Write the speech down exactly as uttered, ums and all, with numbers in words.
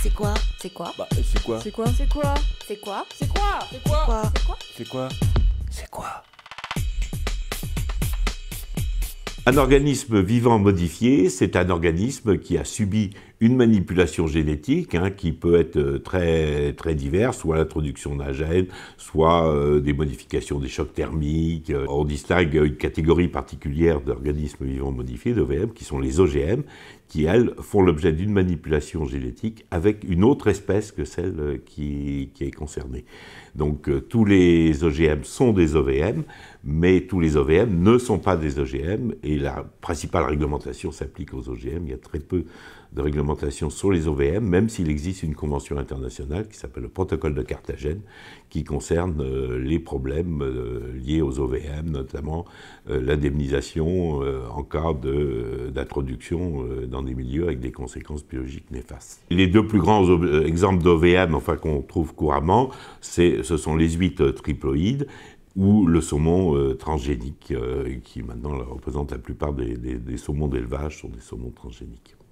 C'est quoi? C'est quoi? Bah, c'est quoi? C'est quoi? C'est quoi? C'est quoi? C'est quoi? C'est quoi? C'est quoi? C'est quoi? C'est quoi? Un organisme vivant modifié, c'est un organisme qui a subi une manipulation génétique, hein, qui peut être très, très diverse, soit l'introduction d'un gène, soit euh, des modifications des chocs thermiques. On distingue une catégorie particulière d'organismes vivants modifiés, d'O V M, qui sont les O G M, qui, elles, font l'objet d'une manipulation génétique avec une autre espèce que celle qui, qui est concernée. Donc euh, tous les O G M sont des O V M, mais tous les O V M ne sont pas des O G M, et la principale réglementation s'applique aux O G M. Il y a très peu de réglementation sur les O V M, même s'il existe une convention internationale qui s'appelle le protocole de Carthagène, qui concerne euh, les problèmes euh, liés aux O V M, notamment euh, l'indemnisation euh, en cas d'introduction euh, dans des milieux avec des conséquences biologiques néfastes. Les deux plus grands euh, exemples d'O V M, enfin, qu'on trouve couramment, ce sont les huîtres triploïdes ou le saumon euh, transgénique, euh, qui maintenant représente la plupart des, des, des saumons d'élevage, sont des saumons transgéniques.